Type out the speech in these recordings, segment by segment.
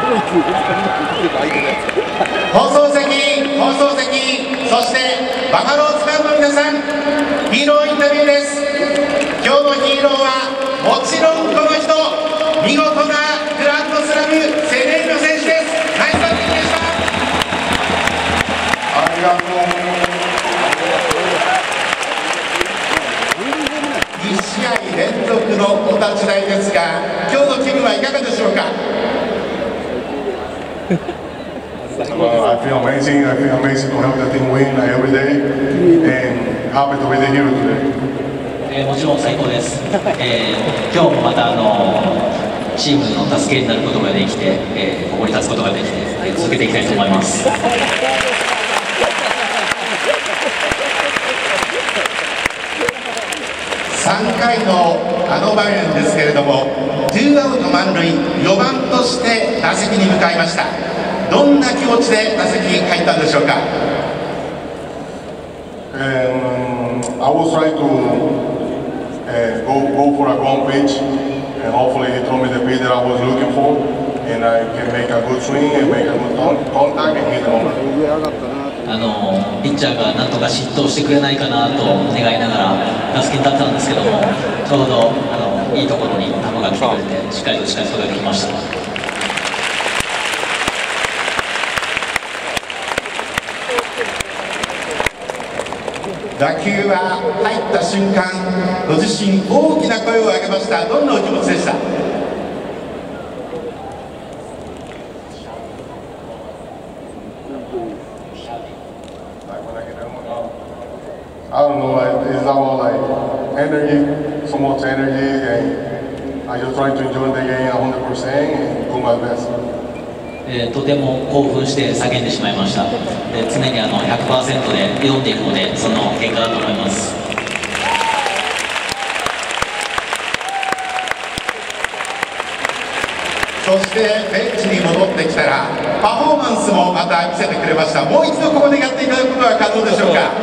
放送席、そしてバファローズファンの皆さん、ヒーローインタビューです。今日のヒーローはもちろんこの人、見事なグランドスラムセレーノ選手です。ナイスバッティングでした。 ありがとう。 2試合連続のお立ち台ですが、今日の気分はいかがでしょうか。 Well, I feel amazing. I feel amazing to help the team win every day, and happy to be the hero today. もちろん最高です。今日もまたチームの助けになることができて、ここに立つことができて、続けていきたいと思います。 3回の場面ですけれども、2アウト満塁、4番として打席に向かいました。どんな気持ちで打席に入ったんでしょうか。 I was trying to go for a long pitch, and hopefully he threw me the pitch that I was looking for, and I can make a good swing and make a good contact and hit the home run. ピッチャーがなんとか失投してくれないかなと願いながら打席に立ったんですけども、ちょうどいいところに球が来てくれて、しっかりと届けてきました。 打球は入った瞬間、ご自身大きな声を上げました。どんなお気持ちでした？ I don't know, it's about like energy, so much energy, and I just try to enjoy the game 100% and do my best. とても興奮して叫んでしまいました。常に100% で挑んでいくので、その結果だと思います。 そしてベンチに戻ってきたらパフォーマンスもまた見せてくれました。もう一度ここでやっていただくことは可能でしょうか。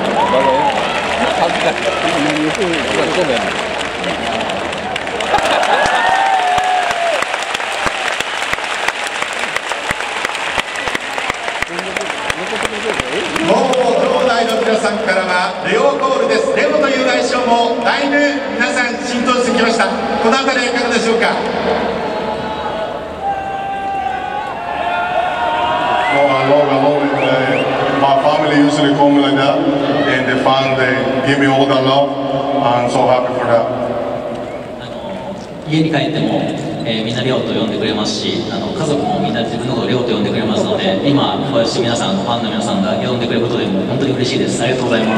もう場内の皆さんからはレオコールです。レオという愛称もだいぶ皆さん浸透してきました。このあたりはいかがでしょうか。 I love it. My family usually call me like that, and the fans they give me all that love. I'm so happy for that. 家に帰っても、みんなレオと呼んでくれますし、家族もみんな自分のことをレオと呼んでくれますので、今こうやって皆さん、ファンの皆さんが呼んでくれることでも本当に嬉しいです。ありがとうございます。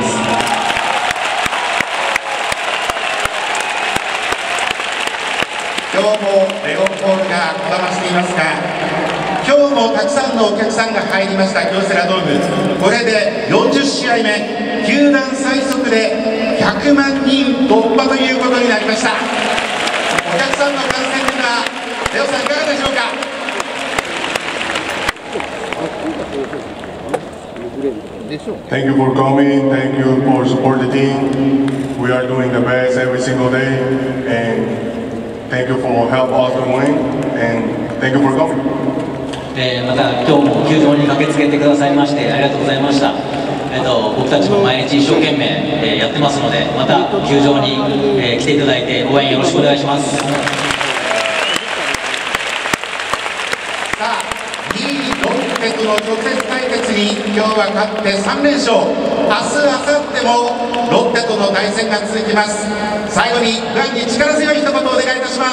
今日もレオコールがこだましていますが、今日もたくさんのお客さんが入りました京セラドーム。これで40試合目、球団最速で100万人突破ということになりました。お客さんの観戦というのはレオさんいかがでしょうか。 Thank you for coming. Thank you for supporting the team. We are doing the best every single day, and thank you for help us to win. And thank you for coming. また今日も球場に駆けつけてくださいましてありがとうございました。僕たちも毎日一生懸命、やってますので、また球場に、来ていただいて応援よろしくお願いします。 さあ、2位ロッテとの直接対決に今日は勝って3連勝。明日、明後日もロッテとの対戦が続きます。最後にファンに力強い一言をお願いいたします。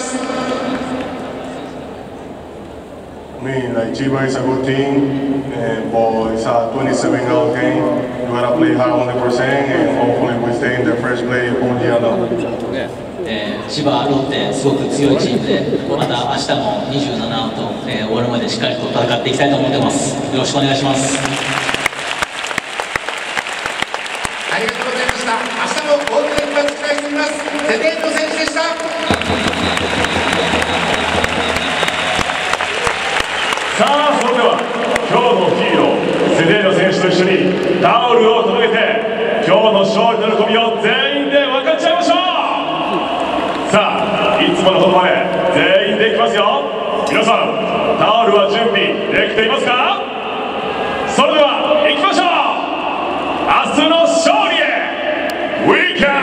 I mean, like Chiba is a good team, but it's a 27-out game. You gotta play hard 100%, and hopefully we stay in the first place all year long. 千葉ロッテすごく強いチームで、また明日も27アウト、終わるまでしっかりと戦っていきたいと思ってます。よろしくお願いします。 ありがとうございました。明日も大きな一発期待しています。セテント選手でした。 さあ、それでは今日のヒーローセデーノ選手と一緒にタオルを届けて今日の勝利の喜びを全員で分かち合いましょう。さあ、いつもの言葉で全員でいきますよ。 皆さん、タオルは準備できていますか？それでは行きましょう。明日の勝利へ We can